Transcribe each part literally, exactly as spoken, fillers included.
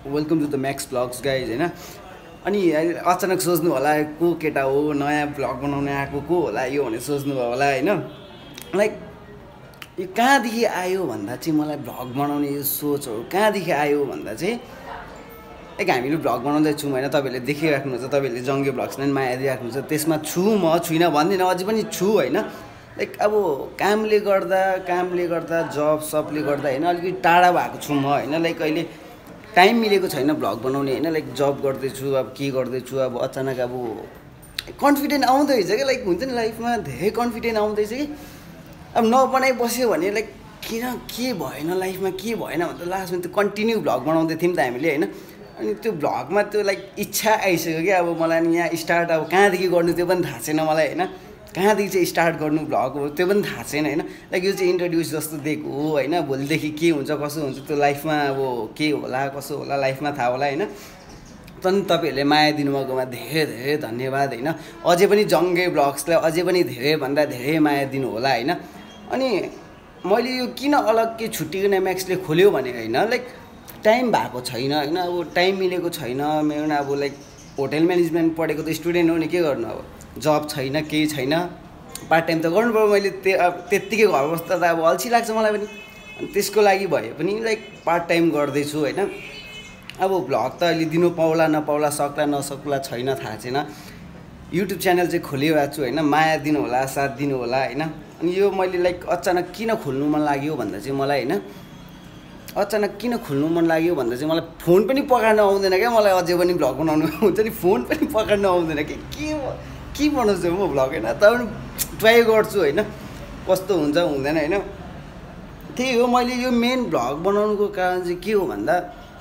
Welcome to the Max vlogs guys होइन। अनि अचानक सोच्नु होला को केटा हो नयाँ ब्लग बनाउने आएको को होला यो भनेर सोच्नुभयो होला होइन। लाइक यो कहाँदेखि आयो भन्दा चाहिँ मलाई भ्लग बनाउने यो सोचहरू कहाँदेखि आयो भन्दा चाहिँ लाइक हामीले भ्लग बनाउँदैछौँ होइन। तपाईँहरूले देखिराख्नुहुन्छ, तपाईँहरूले जङ्गे भ्लग्स नै माया दिइराख्नुहुन्छ, त्यसमा छु म छुइनँ भन्दिनँ, अझै पनि छु होइन। लाइक अब कामले गर्दा कामले गर्दा जब सबले गर्दा होइन अलिकति टाढा भएको छु म होइन। लाइक अहिले टाइम मिलेको छैन भ्लग बनाउने होइन। लाइक जब गर्दैछु, अब के गर्दैछु, अब अचानक अब कन्फिडेन्ट आउँदैछ क्या। लाइक हुन्छ नि लाइफमा धेरै कन्फिडेन्ट आउँदैछ कि अब नबनाइ बस्यो भने लाइक किन के भएन लाइफमा के भएन भन्दा लास्टमा त्यो कन्टिन्यू भ्लग बनाउँदै थियौँ त हामीले होइन। अनि त्यो भ्लगमा त्यो लाइक इच्छा आइसक्यो क्या अब मलाई। नि यहाँ स्टार्ट अब कहाँदेखि गर्नु त्यो पनि थाहा छैन मलाई होइन। कहाँदेखि चाहिँ स्टार्ट गर्नु भ्लग हो त्यो पनि थाहा छैन होइन। लाइक यो चाहिँ इन्ट्रोड्युस जस्तो दिएको हो होइन। भोलिदेखि के हुन्छ कसो हुन्छ त्यो लाइफमा अब के होला कसो होला लाइफमा थाहा होला होइन। पनि तपाईँहरूले माया दिनुभएकोमा धेरै धेरै धन्यवाद होइन। अझै पनि जङ्गे भ्लग्सलाई अझै पनि धेरैभन्दा धेरै माया दिनु होला होइन। अनि मैले यो किन अलग के छुट्टिकन म्याक्सले खोल्यो भने होइन लाइक टाइम भएको छैन होइन। अब टाइम मिलेको छैन मेरो अब लाइक होटेल म्यानेजमेन्ट पढेको त स्टुडेन्ट हो नि, के गर्नु अब जब छैन केही छैन। पार्ट टाइम त गर्नु पऱ्यो मैले। त्यो अब त्यत्तिकै घर बस्दा त अब अल्छी लाग्छ मलाई पनि। अनि त्यसको लागि भए पनि लाइक पार्ट टाइम गर्दैछु होइन। अब भ्लग त अहिले दिनु पाउला नपाउला सक्ला नसक्ला छैन थाहा छैन। युट्युब च्यानल चाहिँ खोलिरहेको छु होइन। माया दिनु होला साथ दिनु होला होइन। अनि यो मैले लाइक अचानक किन खोल्नु मन लाग्यो भन्दा चाहिँ मलाई होइन अचानक किन खोल्नु मन लाग्यो भन्दा चाहिँ मलाई फोन पनि पकाउन आउँदैन क्या मलाई। अझै पनि भ्लग बनाउनु हुन्छ नि फोन पनि पकाउन आउँदैन कि के के बनाउँछु म भ्लग होइन। तर पनि ट्राई गर्छु होइन कस्तो हुन्छ हुँदैन होइन। त्यही हो मैले यो मेन भ्लग बनाउनुको कारण चाहिँ के हो भन्दा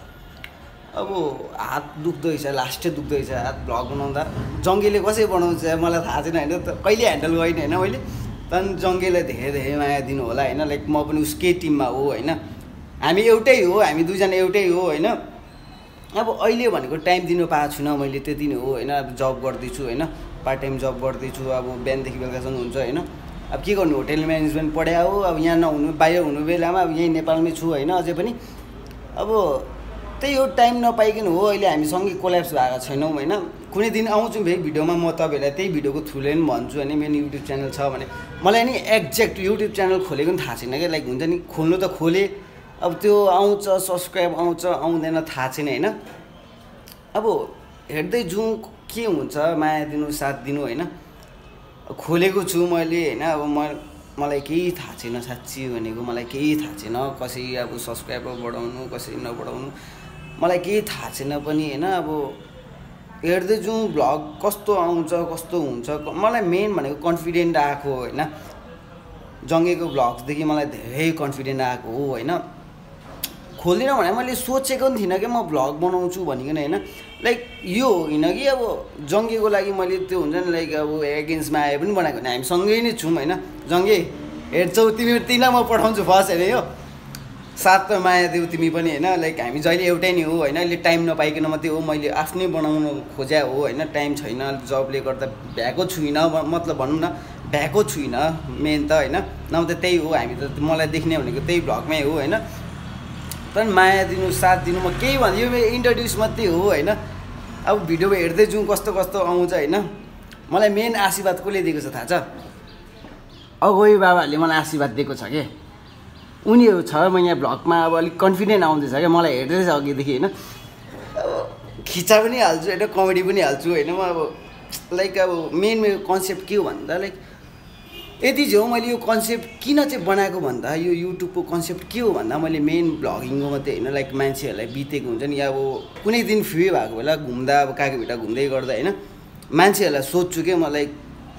अब हात दुख्दैछ लास्टै दुख्दैछ हात भ्लग बनाउँदा। जङ्गेले कसरी बनाउँछ मलाई थाहा छैन होइन। कहिले ह्यान्डल गरिनँ होइन मैले। त्यहाँदेखि जङ्गेलाई धेरै धेरै माया दिनु होला होइन। लाइक म पनि उसकै टिममा हो होइन। हामी एउटै हो, हामी दुईजना एउटै हो होइन। अब अहिले भनेको टाइम दिनु पाएको छुइनँ मैले त्यति नै हो होइन। अब जब गर्दैछु होइन, पार्ट टाइम जब गर्दैछु। अब बिहानदेखि बेलुकासम्म हुन्छ होइन। अब के गर्नु होटेल म्यानेजमेन्ट पढायो हो। अब यहाँ नहुनु बाहिर हुनु बेलामा अब यहीँ नेपालमै छु होइन अझै पनि। अब त्यही हो टाइम नपाइकन हो अहिले हामी सँगै कोल्याप्स भएको छैनौँ होइन। कुनै दिन आउँछु फेरि भिडियोमा म तपाईँहरूलाई त्यही भिडियोको थ्रुले पनि भन्छु होइन। मेरो युट्युब च्यानल छ भने मलाई नि एक्ज्याक्ट युट्युब च्यानल खोलेको पनि थाहा छैन क्या। लाइक हुन्छ नि खोल्नु त खोलेँ अब त्यो आउँछ सब्सक्राइब आउँछ आउँदैन थाहा छैन होइन। अब हेर्दै जाउँ के हुन्छ माया दिनु साथ दिनु होइन। खोलेको छु मैले होइन। अब म मलाई केही थाहा छैन साँच्ची भनेको मलाई केही थाहा छैन। कसरी अब सब्सक्राइबर बढाउनु कसरी नबढाउनु मलाई केही थाहा छैन पनि होइन। अब हेर्दै जाउँ भ्लग कस्तो आउँछ कस्तो हुन्छ। मलाई मेन भनेको कन्फिडेन्ट आएको होइन। जङ्गेको भ्लग्सदेखि मलाई धेरै कन्फिडेन्ट आएको हो होइन। खोल्दिनँ भने मैले सोचेको पनि थिइनँ कि म भ्लग बनाउँछु भनिकन होइन। लाइक यो होइन कि अब जङ्गेको लागि मैले त्यो हुन्छ नि लाइक अब एगेन्स्टमा आए पनि बनाएको भने हामी सँगै नै छौँ होइन। जङ्गे हेर्छौ तिमी तिमीलाई म पठाउँछु फर्स्ट हेरे यो साथ त माया देऊ तिमी पनि होइन। लाइक हामी जहिले एउटै नै हो होइन। अहिले टाइम नपाइकन मात्रै हो मैले आफ्नै बनाउनु खोज्या हो होइन। टाइम छैन जबले गर्दा भ्याएको छुइनँ मतलब भनौँ न भ्याएको छुइनँ मेन त होइन। नभए त त्यही हो हामी त मलाई देख्ने भनेको त्यही भ्लगमै हो होइन। तर माया दिनु साथ दिनु म केही भन्छु यो मेरो इन्ट्रोड्युस मात्रै हो होइन। अब भिडियोमा हेर्दै जाउँ कस्तो कस्तो आउँछ होइन। मलाई मेन आशीर्वाद कसले दिएको छ थाहा छ? अगुवाई बाबाहरूले मलाई आशीर्वाद दिएको छ क्या। उनीहरू छ म यहाँ भ्लगमा अब अलिक कन्फिडेन्ट आउँदैछ क्या मलाई हेर्दैछ अघिदेखि होइन। अब खिचा पनि हाल्छु होइन कमेडी पनि हाल्छु होइन। म अब लाइक अब मेन मेरो कन्सेप्ट के हो भन्दा लाइक यति चाहिँ हो मैले यो कन्सेप्ट किन चाहिँ बनाएको भन्दा यो युट्युबको कन्सेप्ट के हो भन्दा मैले मेन भ्लगिङको मात्रै होइन। लाइक मान्छेहरूलाई बितेको हुन्छ नि अब कुनै दिन फ्री भएको बेला घुम्दा अब काको भिटा घुम्दै गर्दा होइन मान्छेहरूलाई सोध्छु क्या म लाइक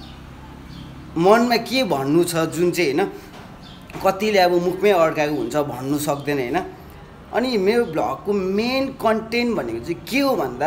मनमा के भन्नु छ जुन चाहिँ होइन कतिले अब मुखमै अड्काएको हुन्छ भन्नु सक्दैन होइन। अनि मेरो भ्लगको मेन कन्टेन्ट भनेको चाहिँ के हो भन्दा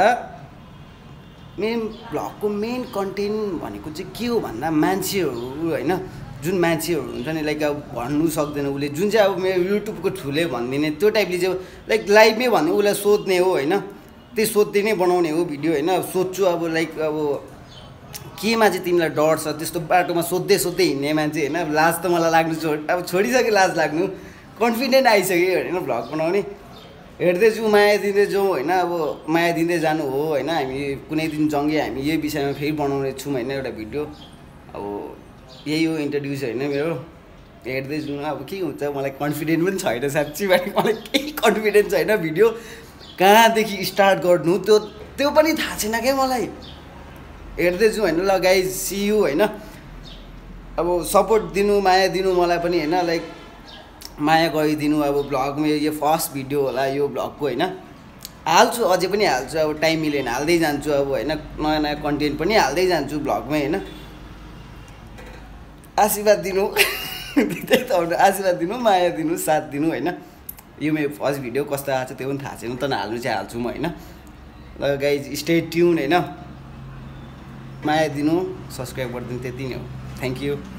मेन भ्लगको मेन कन्टेन्ट भनेको चाहिँ के हो भन्दा मान्छेहरू होइन जुन मान्छेहरू हुन्छ नि लाइक अब भन्नु सक्दैन उसले जुन चाहिँ अब मेरो युट्युबको थ्रुले भनिदिने त्यो टाइपले चाहिँ लाइक लाइभमै भन्ने उसलाई सोध्ने हो होइन। त्यही सोध्दै नै बनाउने हो भिडियो होइन। सोध्छु अब लाइक अब केमा चाहिँ तिमीलाई डर छ त्यस्तो बाटोमा सोध्दै सोध्दै हिँड्ने मान्छे होइन। लाज त मलाई लाग्नु छोड अब छोडिसक्यो लाज लाग्नु कन्फिडेन्ट आइसक्यो होइन भ्लग बनाउने। हेर्दै जाउँ माया दिँदै जाउँ होइन। अब माया दिँदै जानु हो होइन। हामी कुनै दिन जङ्गे हामी यही विषयमा फेरि बनाउने छौँ होइन एउटा भिडियो। अब यही हो इन्ट्रोड्युस होइन मेरो। हेर्दै जाउँ अब के हुन्छ। मलाई कन्फिडेन्ट पनि छैन साँच्ची भने, मलाई केही कन्फिडेन्स छैन भिडियो कहाँदेखि स्टार्ट गर्नु त्यो त्यो पनि थाहा छैन क्या मलाई। हेर्दै जाउँ होइन। ल गाइज सी यू होइन। अब सपोर्ट दिनु माया दिनु मलाई पनि होइन। लाइक माया गरिदिनु। अब भ्लगमा यो फर्स्ट भिडियो होला यो भ्लगको होइन। हाल्छु अझै पनि हाल्छु अब टाइम मिलेन हाल्दै जान्छु अब होइन। नयाँ नयाँ कन्टेन्ट पनि हाल्दै जान्छु भ्लगमै होइन। आशीर्वाद दिनु त्यही त हो। आशीर्वाद दिनु माया दिनु साथ दिनु होइन। यो मेरो फर्स्ट भिडियो कस्तो आएको छ त्यो पनि थाहा छैन तर हाल्नु चाहिँ हाल्छु म होइन। ल गाइज स्टे ट्युन होइन। माया दिनु सब्सक्राइब गरिदिनु त्यति नै हो। Thank you.